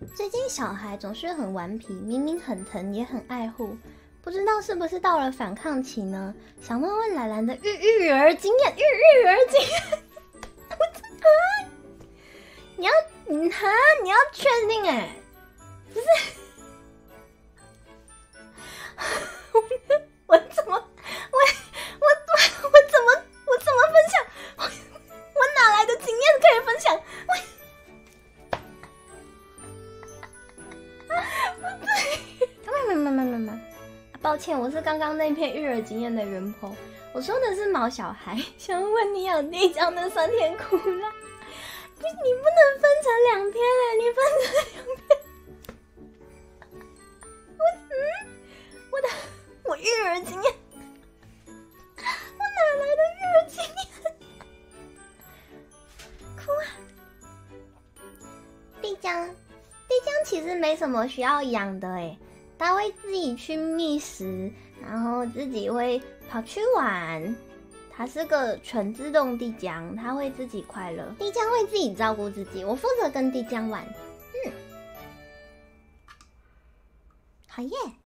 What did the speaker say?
最近小孩总是很顽皮，明明很疼也很爱护，不知道是不是到了反抗期呢？想问问兰兰的育儿经验，育儿经验，你要确定哎，不是，我怎么分享？我哪来的经验可以分享？没，抱歉，我是刚刚那篇育儿经验的原 po， 我说的是毛小孩。想问你有地江的酸甜苦辣，你不能分成两篇哎，你分成两篇。我育儿经验，我哪来的育儿经验？哭啊！地江其实没什么需要养的哎。他会自己去觅食，然后自己会跑去玩。它是个全自动地江，它会自己快乐。地江会自己照顾自己，我负责跟地江玩。好耶！